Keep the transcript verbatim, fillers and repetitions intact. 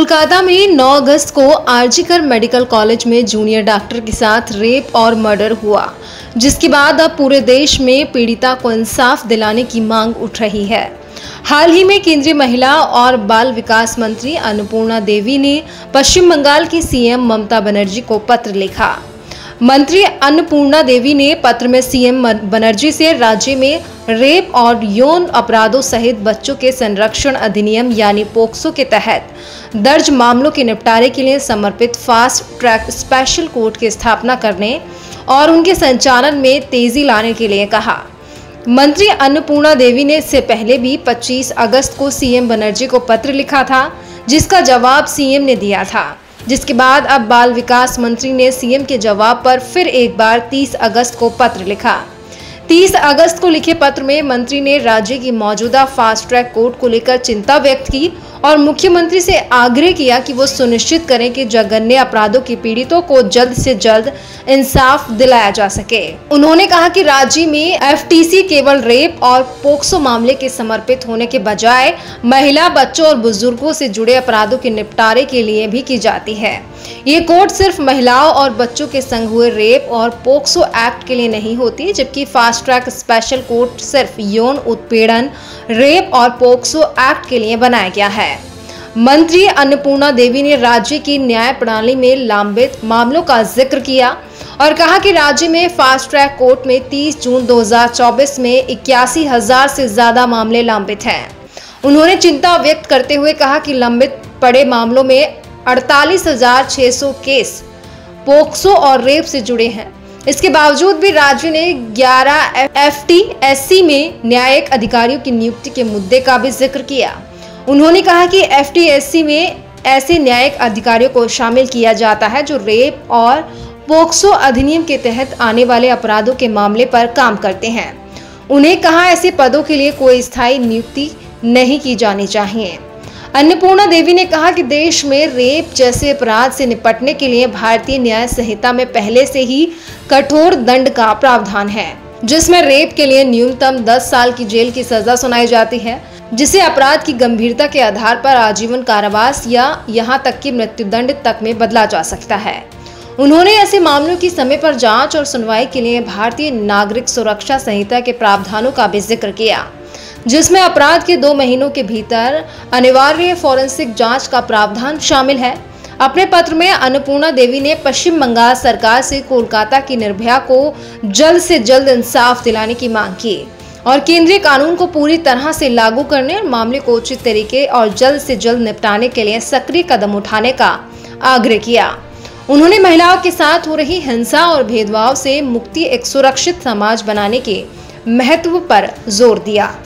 कोलकाता में नौ अगस्त को आरजीकर मेडिकल कॉलेज में जूनियर डॉक्टर के साथ रेप और मर्डर हुआ, जिसके बाद अब पूरे देश में पीड़िता को इंसाफ दिलाने की मांग उठ रही है। हाल ही में केंद्रीय महिला और बाल विकास मंत्री अन्नपूर्णा देवी ने पश्चिम बंगाल की सीएम ममता बनर्जी को पत्र लिखा। मंत्री अन्नपूर्णा देवी ने पत्र में सीएम बनर्जी से राज्य में रेप और यौन अपराधों सहित बच्चों के संरक्षण अधिनियम यानी पोक्सो के तहत दर्ज मामलों के निपटारे के लिए समर्पित फास्ट ट्रैक स्पेशल कोर्ट की स्थापना करने और उनके संचालन में तेजी लाने के लिए कहा। मंत्री अन्नपूर्णा देवी ने इससे पहले भी पच्चीस अगस्त को सीएम बनर्जी को पत्र लिखा था, जिसका जवाब सीएम ने दिया था, जिसके बाद अब बाल विकास मंत्री ने सीएम के जवाब पर फिर एक बार तीस अगस्त को पत्र लिखा। तीस अगस्त को लिखे पत्र में मंत्री ने राज्य की मौजूदा फास्ट ट्रैक कोर्ट को लेकर चिंता व्यक्त की और मुख्यमंत्री से आग्रह किया कि वो सुनिश्चित करें कि जघन्य अपराधों के पीड़ितों को जल्द से जल्द इंसाफ दिलाया जा सके। उन्होंने कहा कि राज्य में एफटीसी केवल रेप और पोक्सो मामले के समर्पित होने के बजाय महिला, बच्चों और बुजुर्गों से जुड़े अपराधों के निपटारे के लिए भी की जाती है। ये कोर्ट सिर्फ महिलाओं और बच्चों के संग हुए रेप और पोक्सो एक्ट के लिए नहीं होती, जबकि फास्ट ट्रैक स्पेशल कोर्ट सिर्फ यौन उत्पीड़न, रेप और पोक्सो एक्ट के लिए बनाया गया है। मंत्री अन्नपूर्णा देवी ने राज्य की न्याय प्रणाली में लंबित मामलों का जिक्र किया और कहा कि राज्य में फास्ट ट्रैक कोर्ट में तीस जून दो हज़ार चौबीस में इक्यासी हजार से ज्यादा मामले लंबित हैं। उन्होंने चिंता व्यक्त करते हुए कहा कि लंबित पड़े मामलों में अड़तालीस हजार छह सौ केस पोक्सो और रेप से जुड़े हैं। इसके बावजूद भी राज्य ने ग्यारह एफटीएससी में न्यायिक अधिकारियों की नियुक्ति के मुद्दे का भी जिक्र किया। उन्होंने कहा कि एफटीएससी में ऐसे न्यायिक अधिकारियों को शामिल किया जाता है जो रेप और पोक्सो अधिनियम के तहत आने वाले अपराधों के मामले पर काम करते हैं। उन्हें कहा ऐसे पदों के लिए कोई स्थायी नियुक्ति नहीं की जानी चाहिए। अन्नपूर्णा देवी ने कहा कि देश में रेप जैसे अपराध से निपटने के लिए भारतीय न्याय संहिता में पहले से ही कठोर दंड का प्रावधान है, जिसमें रेप के लिए न्यूनतम दस साल की जेल की सजा सुनाई जाती है, जिसे अपराध की गंभीरता के आधार पर आजीवन कारावास या यहां तक कि मृत्युदंड तक में बदला जा सकता है। उन्होंने ऐसे मामलों की समय पर जांच और सुनवाई के लिए भारतीय नागरिक सुरक्षा संहिता के प्रावधानों का भी जिक्र किया, जिसमें अपराध के दो महीनों के भीतर अनिवार्य फॉरेंसिक जांच का प्रावधान शामिल है। अपने पत्र में अन्नपूर्णा देवी ने पश्चिम बंगाल सरकार से कोलकाता की निर्भया को जल्द से जल्द इंसाफ दिलाने की मांग की और केंद्रीय कानून को पूरी तरह से लागू करने और मामले को उचित तरीके और जल्द से जल्द निपटाने के लिए सक्रिय कदम उठाने का आग्रह किया। उन्होंने महिलाओं के साथ हो रही हिंसा और भेदभाव से मुक्ति एक सुरक्षित समाज बनाने के महत्व पर जोर दिया।